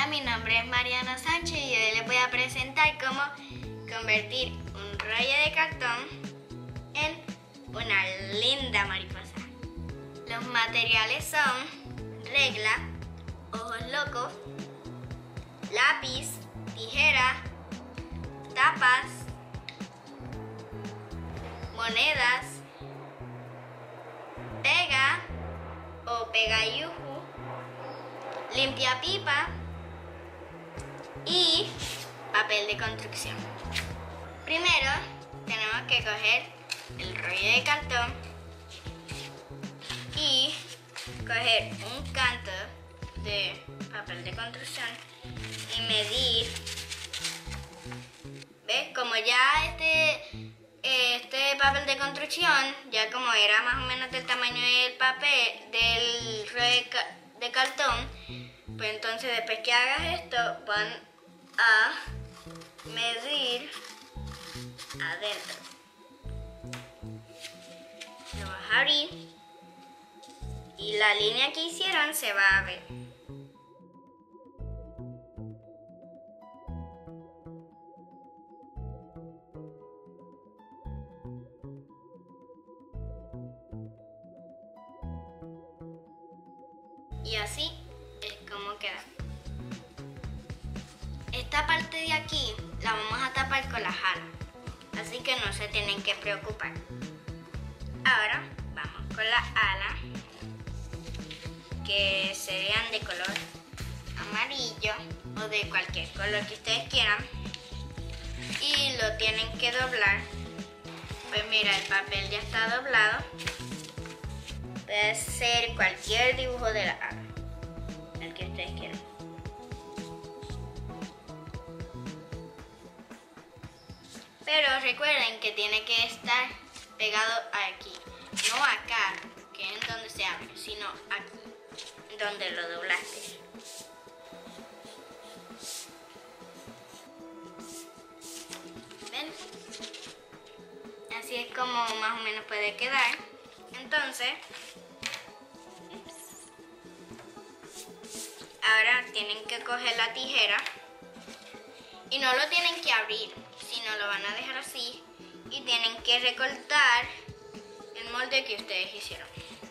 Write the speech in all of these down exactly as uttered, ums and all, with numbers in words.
Hola, mi nombre es Mariana Sánchez y hoy les voy a presentar cómo convertir un rollo de cartón en una linda mariposa. Los materiales son regla, ojos locos, lápiz, tijera, tapas, monedas, pega o pegayuju, limpiapipa y papel de construcción. Primero tenemos que coger el rollo de cartón y coger un canto de papel de construcción y medir. ¿Ves? Como ya este, este papel de construcción, ya como era más o menos del tamaño del papel, del rollo de, de cartón, pues entonces después que hagas esto van a medir adentro. Lo vas a abrir y la línea que hicieron se va a ver. Y así es como queda. Esta parte de aquí la vamos a tapar con las alas, así que no se tienen que preocupar. Ahora vamos con las alas, que serían de color amarillo o de cualquier color que ustedes quieran, y lo tienen que doblar. Pues mira, el papel ya está doblado. Puede ser cualquier dibujo de la ala, el que ustedes quieran. Pero recuerden que tiene que estar pegado aquí, no acá, que es donde se abre, sino aquí, donde lo doblaste. ¿Ven? Así es como más o menos puede quedar. Entonces, ahora tienen que coger la tijera y no lo tienen que abrir, sino lo van a dejar así y tienen que recortar el molde que ustedes hicieron.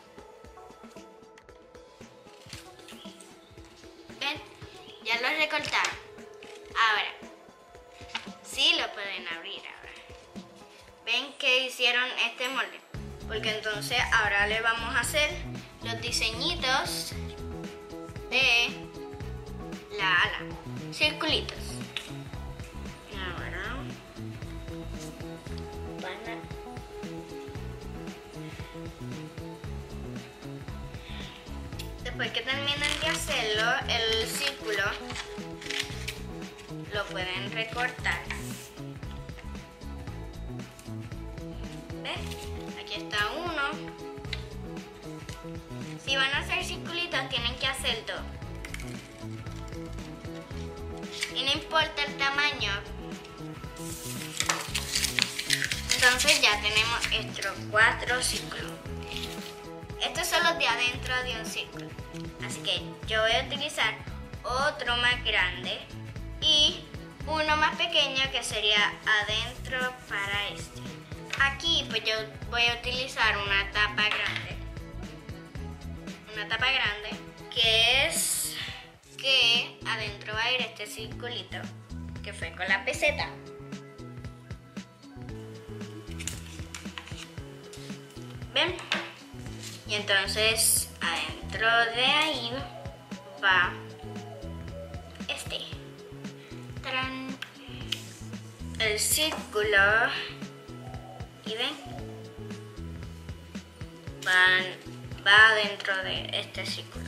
¿Ven? Ya lo recortaron. Ahora, sí lo pueden abrir ahora. ¿Ven que hicieron este molde? Porque entonces ahora le vamos a hacer los diseñitos de la ala, circulitos. Ahora van a... Después que terminen de hacerlo, el círculo lo pueden recortar. ¿Ves? Aquí está uno. Si van a hacer circulitos, tienen que hacer dos. Y no importa el tamaño. Entonces ya tenemos estos cuatro círculos. Estos son los de adentro de un círculo. Así que yo voy a utilizar otro más grande y uno más pequeño que sería adentro para este. Aquí pues yo voy a utilizar una tapa grande. Una tapa grande que es que adentro va a ir este circulito que fue con la peseta. ¿Ven? Y entonces adentro de ahí va este. ¡Tarán! El círculo. ¿Y ven? Van, va dentro de este círculo.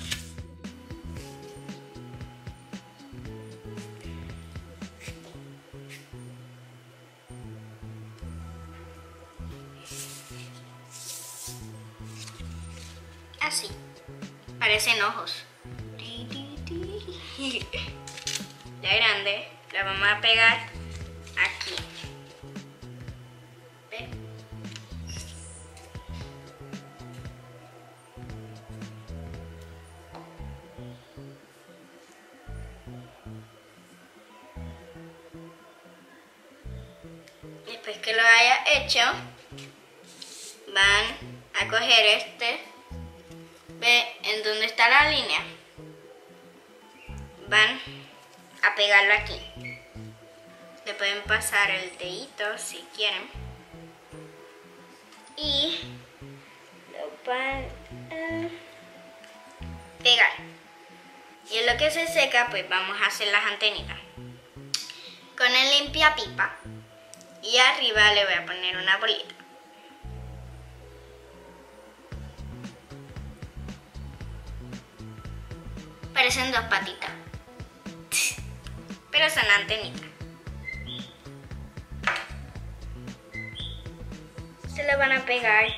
Así. Parecen ojos. La grande la vamos a pegar aquí. ¿Ven? Después que lo haya hecho, van a coger este, ve en donde está la línea, van a pegarlo aquí. Le pueden pasar el dedito si quieren y lo van a pegar. Y en lo que se seca, pues vamos a hacer las antenitas con el limpiapipa. Y arriba le voy a poner una bolita. Parecen dos patitas, pero son antenitas. Se le van a pegar.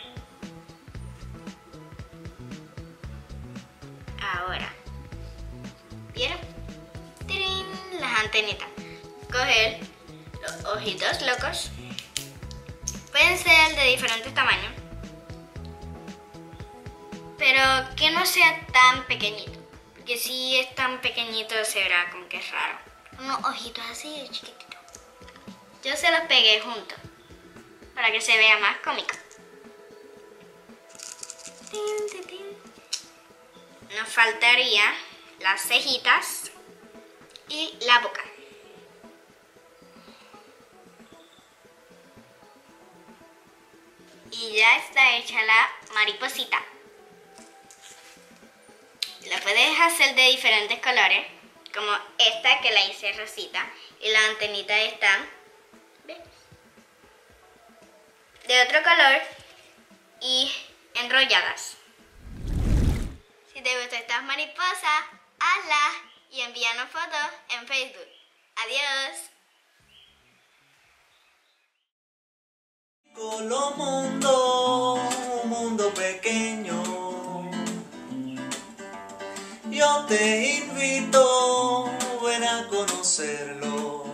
Ahora, ¿vieron? ¡Tirín! Las antenitas. Coger los ojitos locos. Pueden ser de diferentes tamaños, pero que no sea tan pequeñito, porque si es tan pequeñito se verá como que es raro. Unos ojitos así de chiquititos. Yo se los pegué juntos para que se vea más cómico. Nos faltaría las cejitas y la boca. Y ya está hecha la mariposita. La puedes hacer de diferentes colores, como esta que la hice rosita, y las antenitas están, ¿ves?, de otro color y enrolladas. Si te gustan estas mariposas, hazlas y envíanos fotos en Facebook. Adiós. Colo mundo, un mundo pequeño. Yo te invito, ven a conocerlo.